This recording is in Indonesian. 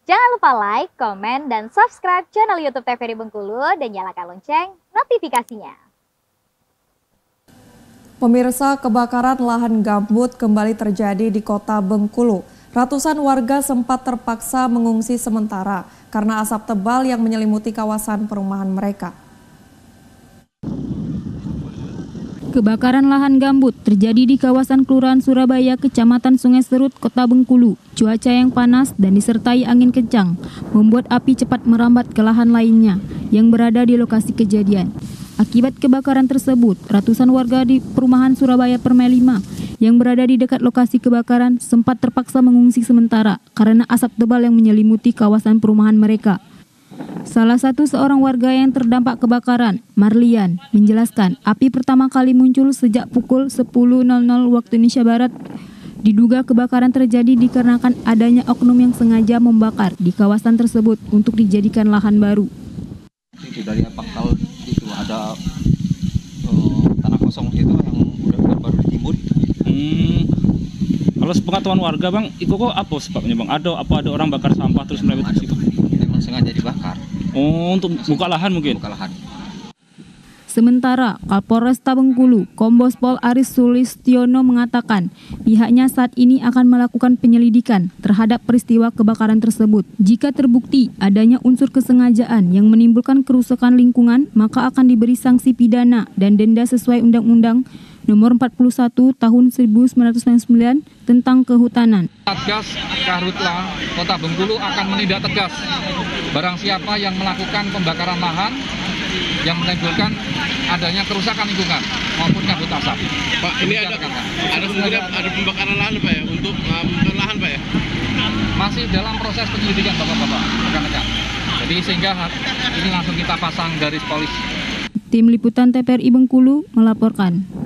Jangan lupa like, komen, dan subscribe channel YouTube TVRI Bengkulu dan nyalakan lonceng notifikasinya. Pemirsa, kebakaran lahan gambut kembali terjadi di kota Bengkulu. Ratusan warga sempat terpaksa mengungsi sementara karena asap tebal yang menyelimuti kawasan perumahan mereka. Kebakaran lahan gambut terjadi di kawasan Kelurahan Surabaya, Kecamatan Sungai Serut, Kota Bengkulu. Cuaca yang panas dan disertai angin kencang membuat api cepat merambat ke lahan lainnya yang berada di lokasi kejadian. Akibat kebakaran tersebut, ratusan warga di perumahan Surabaya Permai 5 yang berada di dekat lokasi kebakaran sempat terpaksa mengungsi sementara karena asap tebal yang menyelimuti kawasan perumahan mereka. Salah satu seorang warga yang terdampak kebakaran, Marlian, menjelaskan api pertama kali muncul sejak pukul 10.00 waktu Indonesia Barat. Diduga kebakaran terjadi dikarenakan adanya oknum yang sengaja membakar di kawasan tersebut untuk dijadikan lahan baru. Itu dari Pakal itu ada tanah kosong itu yang udah baru ditimbun. Kalau sepengetahuan warga bang, itu kok apa sebabnya bang? Ada orang bakar sampah terus melewati situ? Memang sengaja dibakar. Oh, untuk buka lahan mungkin? Buka lahan. Sementara Kapolresta Bengkulu, Kombes Pol Aris Sulistiono mengatakan pihaknya saat ini akan melakukan penyelidikan terhadap peristiwa kebakaran tersebut. Jika terbukti adanya unsur kesengajaan yang menimbulkan kerusakan lingkungan, maka akan diberi sanksi pidana dan denda sesuai Undang-Undang Nomor 41 Tahun 1999 tentang Kehutanan. Satgas Karhutla Kota Bengkulu akan menindak tegas barang siapa yang melakukan pembakaran lahan yang menimbulkan adanya kerusakan lingkungan maupun kabut asap. Pak, ini ada pembakaran lahan Pak ya untuk lahan Pak ya? Masih dalam proses penyelidikan Bapak-bapak, rekan-rekan. Jadi sehingga ini langsung kita pasang garis polisi. Tim Liputan TVRI Bengkulu melaporkan.